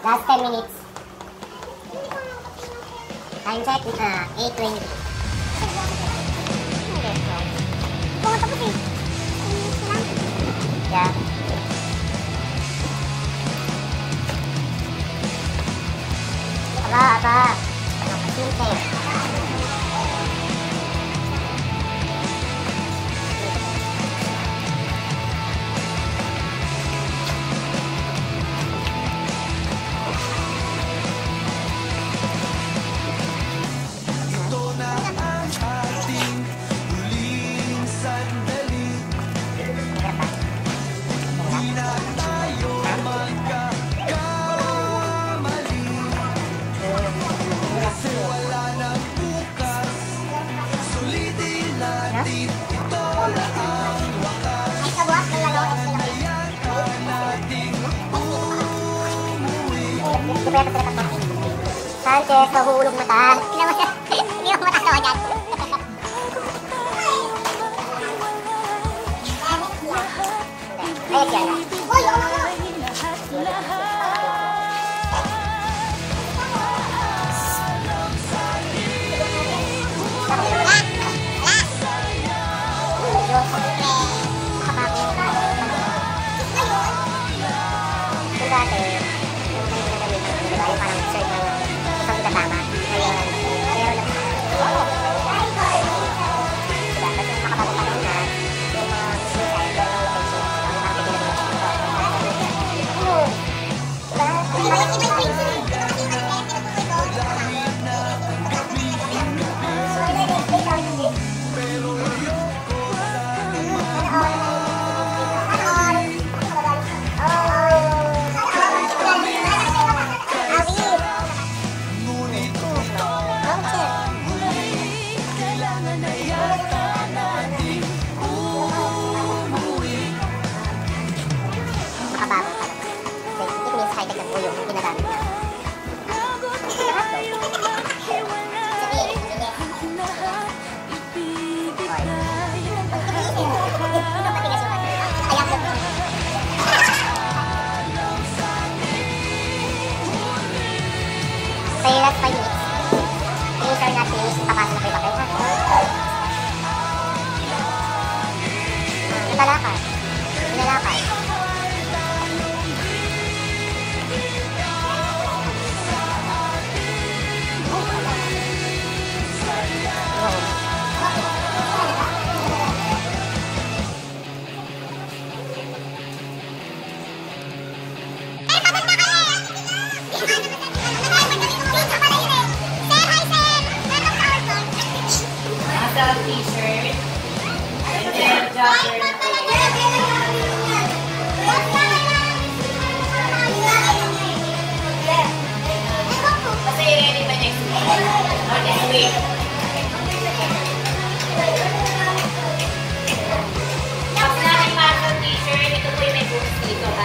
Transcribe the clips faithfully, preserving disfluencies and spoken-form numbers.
Last ten minutes. Time check, uh, eight twenty. Yeah. Aba, aba. Nakasintay. Sanchez, nahuhulog mata. Hindi mo matatawa dyan. Ayos yan. Say last five minutes. Things are not finished. Papasok na kayo papel, ha? Nabalakad. Pinalakad. T-shirt and then jogger. Kasi ready ba next week? Or next week? Tapos na ang pasok t-shirt, ito po yung may boots dito ha.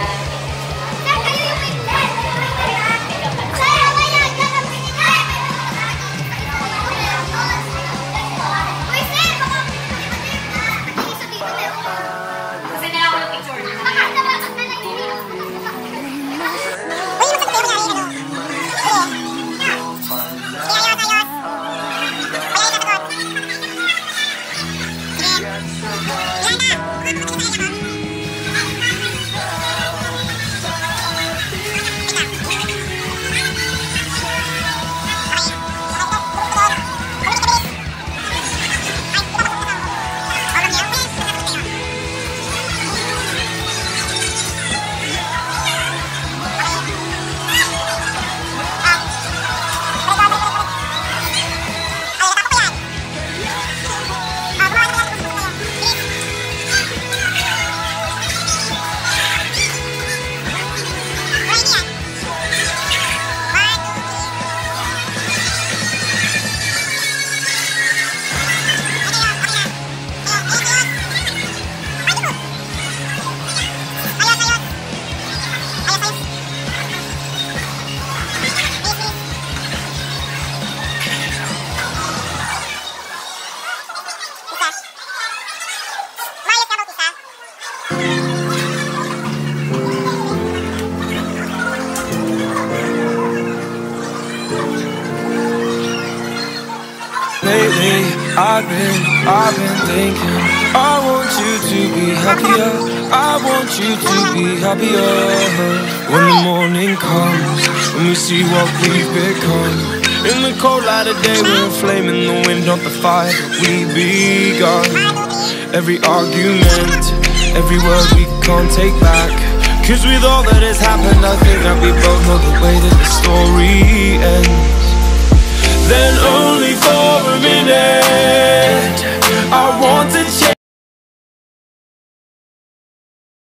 I've been, I've been thinking, I want you to be happier, I want you to be happier. When the morning comes, when we see what we've become, in the cold light of day we're a flame in the wind, not the fire that we begun. Every argument, every word we can't take back, 'cause with all that has happened I think that we both know the way that the story